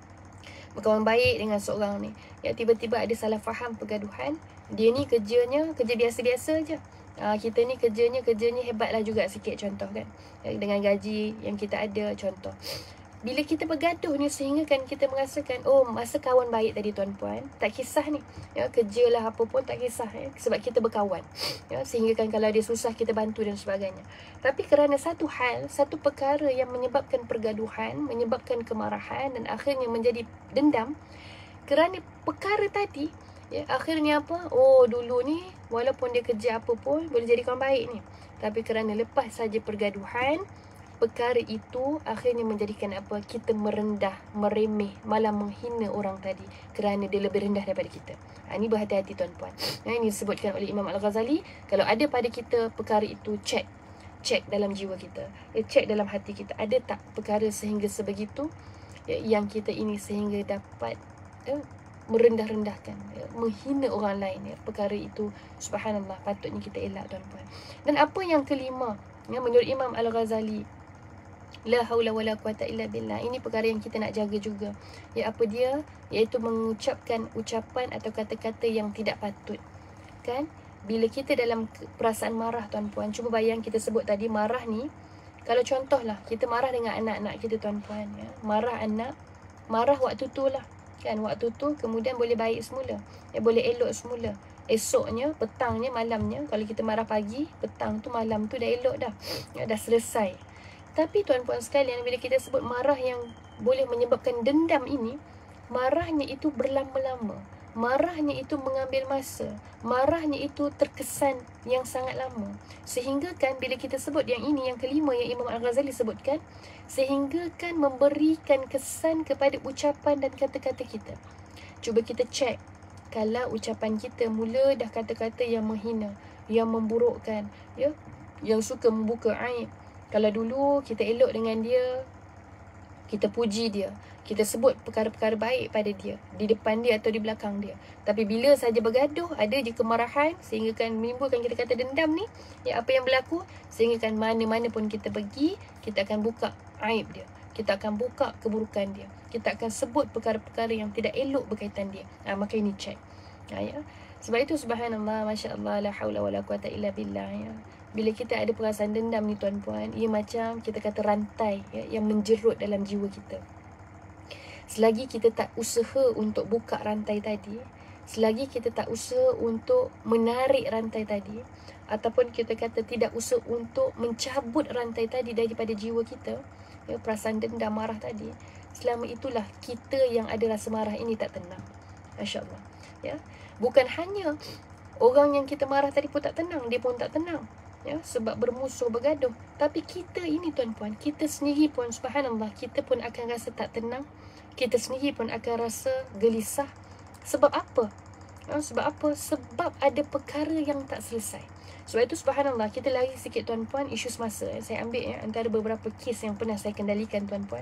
berkawan baik dengan seorang ni, ya, tiba-tiba ada salah faham, pergaduhan. Dia ni kerjanya kerja biasa-biasa je, ha, kita ni kerjanya kerjanya hebatlah juga sikit contoh kan, ya, dengan gaji yang kita ada contoh. Bila kita bergaduh ni, sehingga kan kita merasakan, oh, masa kawan baik tadi tuan-puan, tak kisah ni, ya, kerjalah apa pun tak kisah, ya, sebab kita berkawan, ya, sehingga kan kalau dia susah kita bantu dan sebagainya. Tapi kerana satu hal, satu perkara yang menyebabkan pergaduhan, menyebabkan kemarahan dan akhirnya menjadi dendam, kerana perkara tadi, ya, akhirnya apa? Oh, dulu ni walaupun dia kerja apa pun boleh jadi kawan baik ni, tapi kerana lepas saja pergaduhan, perkara itu akhirnya menjadikan apa? Kita merendah, meremeh, malah menghina orang tadi kerana dia lebih rendah daripada kita. Ha, ini berhati-hati tuan-puan. Ha, ini disebutkan oleh Imam Al-Ghazali. Kalau ada pada kita perkara itu, cek. Cek dalam jiwa kita. Ya, cek dalam hati kita. Ada tak perkara sehingga sebegitu, ya, yang kita ini sehingga dapat, ya, merendah-rendahkan, ya, menghina orang lain, ya, perkara itu subhanallah patutnya kita elak tuan-puan. Dan apa yang kelima, ya, menurut Imam Al-Ghazali, la haula wala quwata illa billah, ini perkara yang kita nak jaga juga. Ya, apa dia? Iaitu mengucapkan ucapan atau kata-kata yang tidak patut. Kan? Bila kita dalam perasaan marah tuan-puan, cuba bayang kita sebut tadi marah ni, kalau contohlah kita marah dengan anak-anak kita tuan-puan, ya, marah anak, marah waktu tu lah, kan, waktu tu kemudian boleh baik semula, ya, boleh elok semula. Esoknya, petangnya, malamnya, kalau kita marah pagi, petang tu, malam tu dah elok dah, ya, dah selesai. Tapi tuan-puan sekalian, bila kita sebut marah yang boleh menyebabkan dendam ini, marahnya itu berlama-lama, marahnya itu mengambil masa, marahnya itu terkesan yang sangat lama. Sehingga kan bila kita sebut yang ini, yang kelima yang Imam Al-Ghazali sebutkan, sehingga kan memberikan kesan kepada ucapan dan kata-kata kita. Cuba kita cek, kalau ucapan kita mula dah kata-kata yang menghina, yang memburukkan, ya, yang suka membuka aib. Kalau dulu kita elok dengan dia, kita puji dia, kita sebut perkara-perkara baik pada dia, di depan dia atau di belakang dia. Tapi bila saja bergaduh, ada je kemarahan, sehingga kan menimbulkan kita kata dendam ni, ya, apa yang berlaku, sehingga kan mana-mana pun kita pergi, kita akan buka aib dia, kita akan buka keburukan dia, kita akan sebut perkara-perkara yang tidak elok berkaitan dia. Ha, maka ini cek. Ha, ya. Sebab itu subhanallah, masya-Allah, la haula wala quwata illa billah, ya. Bila kita ada perasaan dendam ni tuan-puan, ia macam kita kata rantai, ya, yang menjerut dalam jiwa kita. Selagi kita tak usaha untuk buka rantai tadi, selagi kita tak usaha untuk menarik rantai tadi, ataupun kita kata tidak usaha untuk mencabut rantai tadi daripada jiwa kita, ya, perasaan dendam, marah tadi, selama itulah kita yang ada rasa marah ini tak tenang. Masya-Allah, ya. Bukan hanya orang yang kita marah tadi pun tak tenang, dia pun tak tenang, ya, sebab bermusuh, bergaduh. Tapi kita ini tuan-puan, kita sendiri pun subhanallah, kita pun akan rasa tak tenang, kita sendiri pun akan rasa gelisah. Sebab apa? Ya, sebab apa? Sebab ada perkara yang tak selesai. Sebab itu subhanallah, kita lari sikit tuan-puan, isu semasa. Saya ambil, ya, antara beberapa kes yang pernah saya kendalikan tuan-puan.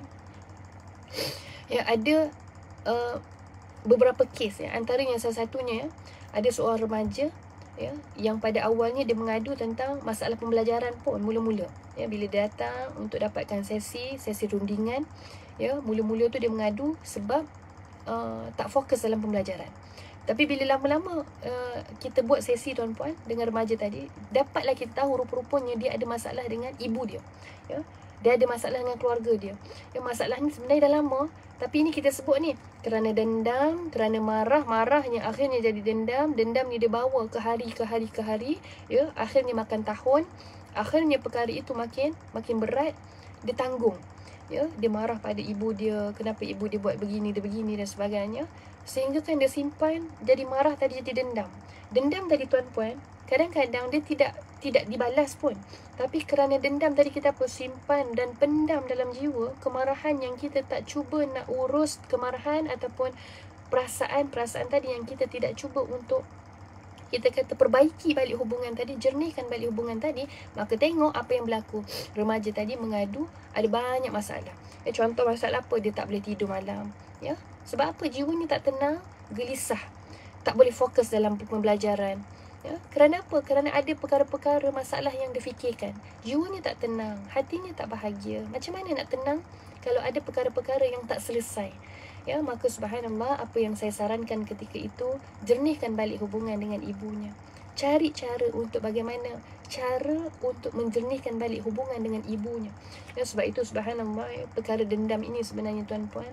Ya, ada uh, beberapa kes, ya. Antaranya salah satunya, ya, ada seorang remaja, ya, yang pada awalnya dia mengadu tentang masalah pembelajaran pun mula-mula, ya. Bila dia datang untuk dapatkan sesi sesi rundingan, ya, mula-mula tu dia mengadu sebab uh, tak fokus dalam pembelajaran. Tapi bila lama-lama uh, kita buat sesi tuan-puan dengan remaja tadi, dapatlah kita tahu rupa-rupanya dia ada masalah dengan ibu dia, ya. Dia ada masalah dengan keluarga dia. Ya, masalah ni sebenarnya dah lama, tapi ini kita sebut ni kerana dendam, kerana marah, marahnya akhirnya jadi dendam, dendam ni dia bawa ke hari ke hari ke hari, ya, akhirnya makan tahun, akhirnya perkara itu makin makin berat, dia tanggung, ya, dia marah pada ibu dia, kenapa ibu dia buat begini, dia begini dan sebagainya, sehingga kan dia simpan, jadi marah tadi jadi dendam. Dendam tadi tuan-puan, kadang-kadang dia tidak tidak dibalas pun, tapi kerana dendam tadi kita pun simpan dan pendam dalam jiwa, kemarahan yang kita tak cuba nak urus, kemarahan ataupun perasaan-perasaan tadi yang kita tidak cuba untuk kita kata perbaiki balik hubungan tadi, jernihkan balik hubungan tadi, maka tengok apa yang berlaku. Remaja tadi mengadu ada banyak masalah. Ya, contoh masalah apa? Dia tak boleh tidur malam, ya. Sebab apa? Jiwanya tak tenang, gelisah, tak boleh fokus dalam pembelajaran. Ya, kerana apa? Kerana ada perkara-perkara masalah yang difikirkan. Jiwanya tak tenang, hatinya tak bahagia. Macam mana nak tenang kalau ada perkara-perkara yang tak selesai? Ya, maka subhanallah, apa yang saya sarankan ketika itu, jernihkan balik hubungan dengan ibunya. Cari cara untuk bagaimana cara untuk menjernihkan balik hubungan dengan ibunya. Ya, sebab itu subhanallah, ya, perkara dendam ini sebenarnya tuan-puan,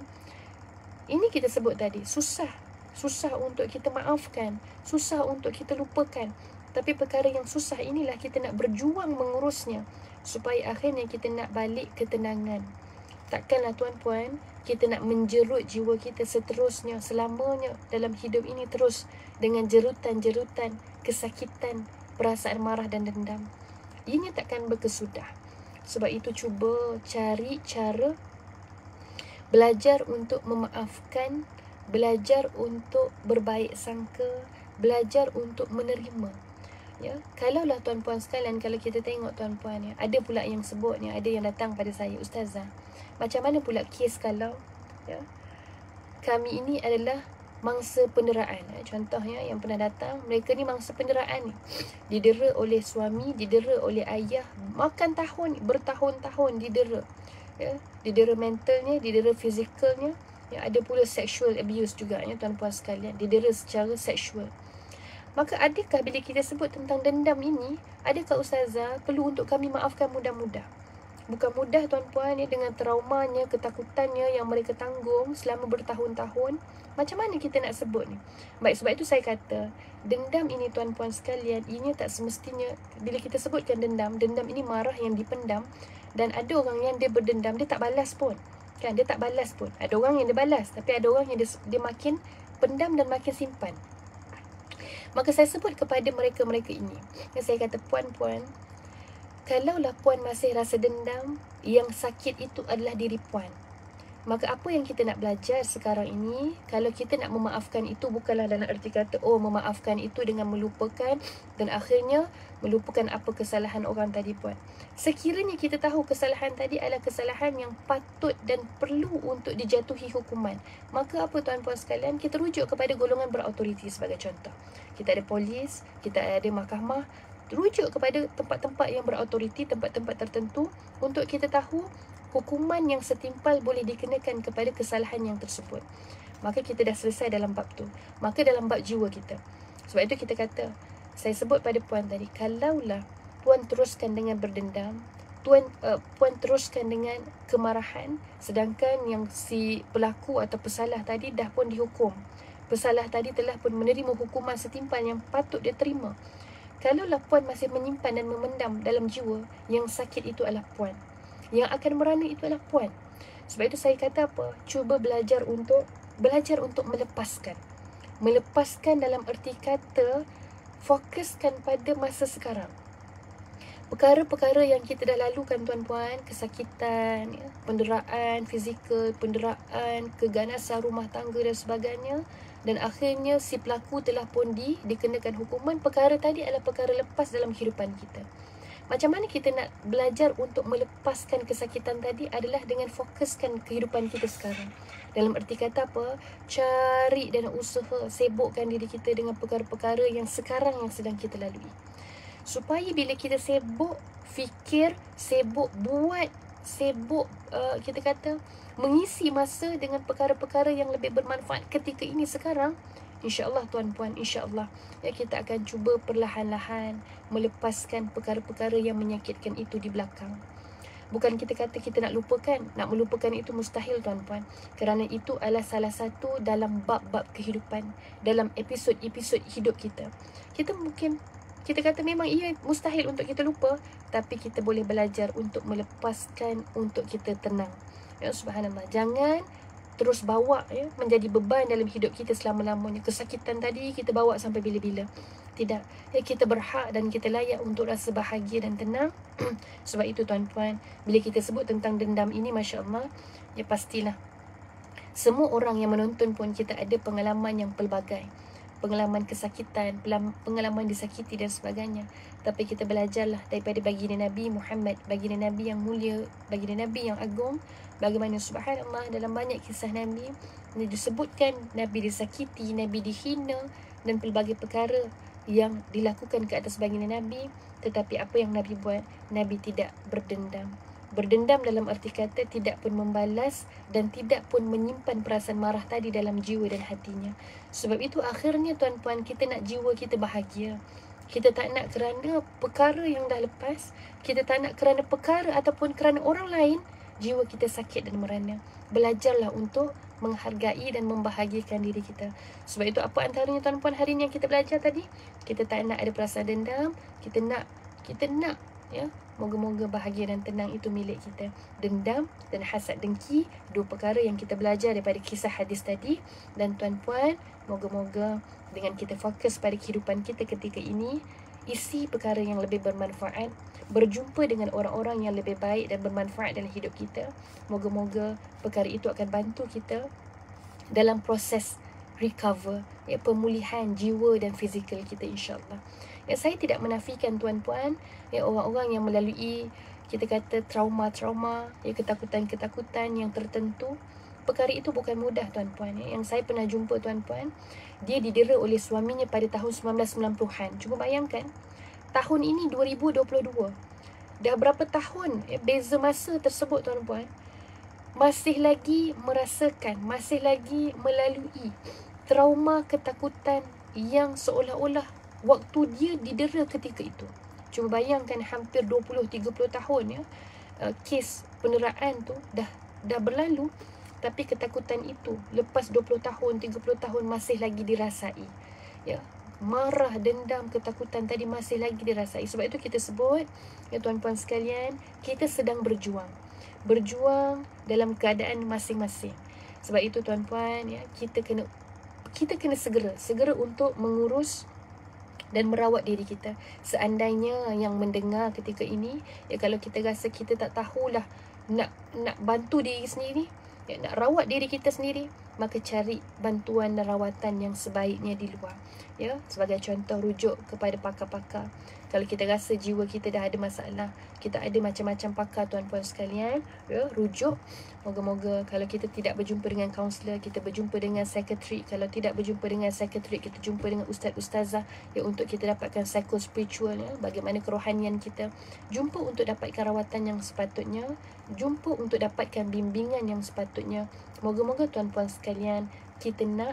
ini kita sebut tadi, susah. Susah untuk kita maafkan, susah untuk kita lupakan. Tapi perkara yang susah inilah kita nak berjuang mengurusnya, supaya akhirnya kita nak balik ketenangan. Takkanlah tuan-puan, kita nak menjerut jiwa kita seterusnya, selamanya dalam hidup ini terus dengan jerutan-jerutan, kesakitan, perasaan marah dan dendam. Ini takkan berkesudah. Sebab itu cuba cari cara belajar untuk memaafkan, belajar untuk berbaik sangka, belajar untuk menerima. Ya, kalaulah tuan-puan sekalian, kalau kita tengok tuan-puan, ya, ada pula yang sebutnya, ada yang datang pada saya, Ustazah, macam mana pula kes kalau, ya, kami ini adalah mangsa penderaan. Ya, contohnya yang pernah datang, mereka ni mangsa penderaan ni, didera oleh suami, didera oleh ayah, makan tahun, bertahun-tahun didera, ya, didera mentalnya, didera fizikalnya. Ya, ada pula sexual abuse juga, ya, tuan-puan sekalian, didera secara seksual. Maka adakah bila kita sebut tentang dendam ini, adakah Ustazah perlu untuk kami maafkan mudah-mudah? Bukan mudah tuan-puan, ya, dengan traumanya, ketakutannya yang mereka tanggung selama bertahun-tahun. Macam mana kita nak sebut ni? Baik, sebab itu saya kata, dendam ini tuan-puan sekalian, ini tak semestinya, bila kita sebutkan dendam, dendam ini marah yang dipendam. Dan ada orang yang dia berdendam, dia tak balas pun. Kan, dia tak balas pun. Ada orang yang dia balas, tapi ada orang yang dia, dia makin pendam dan makin simpan. Maka saya sebut kepada mereka-mereka ini, yang saya kata, puan-puan, kalaulah puan masih rasa dendam, yang sakit itu adalah diri puan. Maka apa yang kita nak belajar sekarang ini, kalau kita nak memaafkan itu bukanlah dalam erti kata, oh memaafkan itu dengan melupakan dan akhirnya melupakan apa kesalahan orang tadi puan. Sekiranya kita tahu kesalahan tadi adalah kesalahan yang patut dan perlu untuk dijatuhi hukuman, maka apa tuan-puan sekalian, kita rujuk kepada golongan berautoriti sebagai contoh. Kita ada polis, kita ada mahkamah, rujuk kepada tempat-tempat yang berautoriti, tempat-tempat tertentu untuk kita tahu hukuman yang setimpal boleh dikenakan kepada kesalahan yang tersebut. Maka kita dah selesai dalam bab tu. Maka dalam bab jiwa kita, sebab itu kita kata, saya sebut pada puan tadi, kalaulah puan teruskan dengan berdendam, tuan uh, puan teruskan dengan kemarahan, sedangkan yang si pelaku atau pesalah tadi dah pun dihukum, pesalah tadi telah pun menerima hukuman setimpal yang patut dia terima. Kalaulah puan masih menyimpan dan memendam dalam jiwa, yang sakit itu adalah puan, yang akan merana itu adalah puan. Sebab itu saya kata apa? Cuba belajar untuk belajar untuk melepaskan. Melepaskan dalam erti kata fokuskan pada masa sekarang. Perkara-perkara yang kita dah lalukan tuan-puan, kesakitan, ya, penderaan fizikal, penderaan, keganasan rumah tangga dan sebagainya, dan akhirnya si pelaku telah pun di, dikenakan hukuman. Perkara tadi adalah perkara lepas dalam kehidupan kita. Macam mana kita nak belajar untuk melepaskan kesakitan tadi adalah dengan fokuskan kehidupan kita sekarang. Dalam erti kata apa? Cari dan usaha sibukkan diri kita dengan perkara-perkara yang sekarang yang sedang kita lalui. Supaya bila kita sibuk fikir, sibuk buat, sibuk uh, kita kata mengisi masa dengan perkara-perkara yang lebih bermanfaat ketika ini sekarang, InsyaAllah tuan-puan, insyaAllah ya, kita akan cuba perlahan-lahan melepaskan perkara-perkara yang menyakitkan itu di belakang. Bukan kita kata kita nak lupakan. Nak melupakan itu mustahil tuan-puan. Kerana itu adalah salah satu dalam bab-bab kehidupan, dalam episod-episod hidup kita. Kita mungkin, kita kata memang ia mustahil untuk kita lupa, tapi kita boleh belajar untuk melepaskan, untuk kita tenang. Ya subhanallah, jangan terus bawa ya, menjadi beban dalam hidup kita selama-lamanya. Kesakitan tadi kita bawa sampai bila-bila. Tidak. Ya, kita berhak dan kita layak untuk rasa bahagia dan tenang. Sebab itu tuan-puan, bila kita sebut tentang dendam ini, Masya Allah, ya pastilah semua orang yang menonton pun kita ada pengalaman yang pelbagai. Pengalaman kesakitan, pengalaman disakiti dan sebagainya. Tapi kita belajarlah daripada baginda Nabi Muhammad, baginda Nabi yang mulia, baginda Nabi yang agung. Bagaimana subhanallah dalam banyak kisah Nabi disebutkan Nabi disakiti, Nabi dihina dan pelbagai perkara yang dilakukan ke atas baginda Nabi. Tetapi apa yang Nabi buat? Nabi tidak berdendam. Berdendam dalam arti kata tidak pun membalas dan tidak pun menyimpan perasaan marah tadi dalam jiwa dan hatinya. Sebab itu akhirnya tuan-puan, kita nak jiwa kita bahagia. Kita tak nak kerana perkara yang dah lepas, kita tak nak kerana perkara ataupun kerana orang lain jiwa kita sakit dan merana. Belajarlah untuk menghargai dan membahagiakan diri kita. Sebab itu apa antaranya tuan-puan hari ni yang kita belajar tadi? Kita tak nak ada perasaan dendam. Kita nak, kita nak ya, moga-moga bahagia dan tenang itu milik kita. Dendam dan hasad dengki, dua perkara yang kita belajar daripada kisah hadis tadi. Dan tuan-puan, moga-moga dengan kita fokus pada kehidupan kita ketika ini, isi perkara yang lebih bermanfaat, berjumpa dengan orang-orang yang lebih baik dan bermanfaat dalam hidup kita. Moga-moga perkara itu akan bantu kita dalam proses recover, ya, pemulihan jiwa dan fizikal kita, insyaAllah. Ya, saya tidak menafikan tuan-puan, ya, orang-orang yang melalui kita kata trauma-trauma, ya, ketakutan-ketakutan yang tertentu. Perkara itu bukan mudah tuan-puan. Ya. Yang saya pernah jumpa tuan-puan, dia didera oleh suaminya pada tahun sembilan belas sembilan puluhan. Cuba bayangkan, tahun ini dua ribu dua puluh dua. Dah berapa tahun ya, beza masa tersebut tuan-puan. Masih lagi merasakan, masih lagi melalui trauma ketakutan yang seolah-olah waktu dia didera ketika itu. Cuba bayangkan hampir dua puluh tiga puluh tahun ya, uh, kes penderaan tu dah dah berlalu, tapi ketakutan itu lepas dua puluh tahun, tiga puluh tahun masih lagi dirasai. Ya, marah, dendam, ketakutan tadi masih lagi dirasai. Sebab itu kita sebut, ya tuan-puan sekalian, kita sedang berjuang. Berjuang dalam keadaan masing-masing. Sebab itu tuan-puan, ya, kita kena kita kena segera, segera untuk mengurus dan merawat diri kita. Seandainya yang mendengar ketika ini, ya kalau kita rasa kita tak tahulah nak nak bantu diri sendiri, ya, nak rawat diri kita sendiri, maka cari bantuan dan rawatan yang sebaiknya di luar. Ya, sebagai contoh, rujuk kepada pakar-pakar. Kalau kita rasa jiwa kita dah ada masalah, kita ada macam-macam pakar tuan-puan sekalian, ya, rujuk. Moga-moga kalau kita tidak berjumpa dengan kaunselor, kita berjumpa dengan sekretari. Kalau tidak berjumpa dengan sekretari, kita jumpa dengan ustaz-ustazah, ya, untuk kita dapatkan psycho-spiritual, ya, bagaimana kerohanian kita. Jumpa untuk dapatkan rawatan yang sepatutnya, jumpa untuk dapatkan bimbingan yang sepatutnya. Moga-moga tuan-puan sekalian, kita nak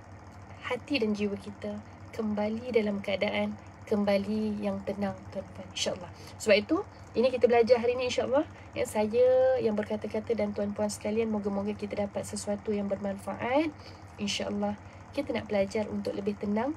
hati dan jiwa kita kembali dalam keadaan kembali yang tenang, tuan-puan, insyaAllah. Sebab itu, ini kita belajar hari ini, insyaAllah. Ya, saya yang berkata-kata dan tuan-puan sekalian, moga-moga kita dapat sesuatu yang bermanfaat. InsyaAllah, kita nak belajar untuk lebih tenang,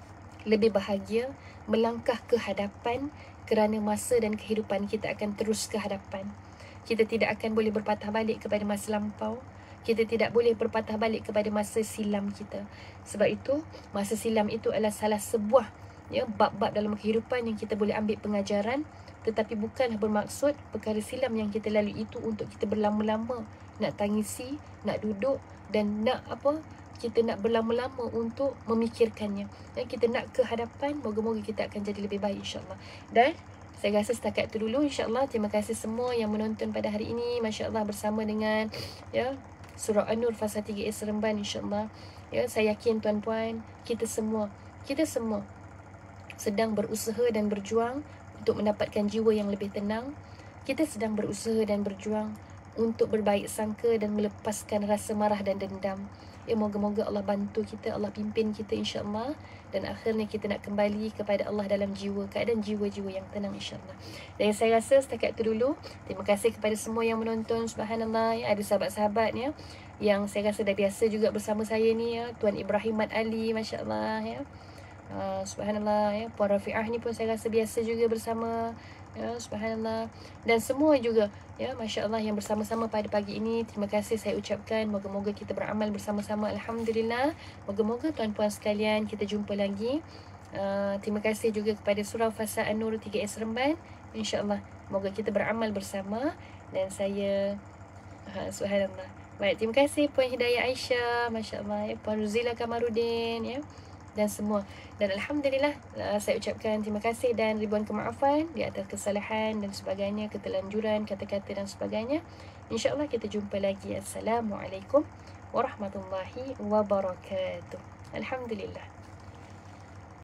lebih bahagia, melangkah ke hadapan, kerana masa dan kehidupan kita akan terus ke hadapan. Kita tidak akan boleh berpatah balik kepada masa lampau. Kita tidak boleh berpatah balik kepada masa silam kita. Sebab itu, masa silam itu adalah salah sebuah, ya, bab-bab dalam kehidupan yang kita boleh ambil pengajaran. Tetapi bukanlah bermaksud perkara silam yang kita lalui itu untuk kita berlama-lama nak tangisi, nak duduk dan nak apa, kita nak berlama-lama untuk memikirkannya. Dan kita nak ke hadapan, moga-moga kita akan jadi lebih baik, insyaAllah. Dan saya rasa setakat itu dulu, insyaAllah. Terima kasih semua yang menonton pada hari ini, masya-Allah, bersama dengan, ya, Surah An-Nur fasa tiga ayat Seremban, insyaAllah. Ya, saya yakin tuan-puan, kita semua, kita semua sedang berusaha dan berjuang untuk mendapatkan jiwa yang lebih tenang. Kita sedang berusaha dan berjuang untuk berbaik sangka dan melepaskan rasa marah dan dendam. Ya, moga-moga Allah bantu kita, Allah pimpin kita, insyaAllah. Dan akhirnya kita nak kembali kepada Allah dalam jiwa, keadaan jiwa-jiwa yang tenang, insyaAllah. Dan saya rasa setakat itu dulu. Terima kasih kepada semua yang menonton. Subhanallah, ya, ada sahabat-sahabat, ya, yang saya rasa dah biasa juga bersama saya ni, ya. Tuan Ibrahim Mat Ali, masya-Allah, ya. Uh, subhanallah, ya. Puan Rafi'ah ni pun saya rasa biasa juga bersama, ya. Subhanallah. Dan semua juga, ya, masya-Allah, yang bersama-sama pada pagi ini, terima kasih saya ucapkan. Moga-moga kita beramal bersama-sama, alhamdulillah. Moga-moga tuan-puan sekalian kita jumpa lagi. uh, Terima kasih juga kepada Surah Fasa An-Nur tiga ayat Seremban, insya-Allah. Moga kita beramal bersama. Dan saya, uh, subhanallah. Baik, terima kasih Puan Hidayah Aisyah, masya-Allah, ya. Puan Ruzila Kamarudin, ya, dan semua. Dan alhamdulillah, uh, saya ucapkan terima kasih dan ribuan kemaafan di atas kesalahan dan sebagainya, ketelanjuran, kata-kata dan sebagainya. InsyaAllah kita jumpa lagi. Assalamualaikum warahmatullahi wabarakatuh. Alhamdulillah.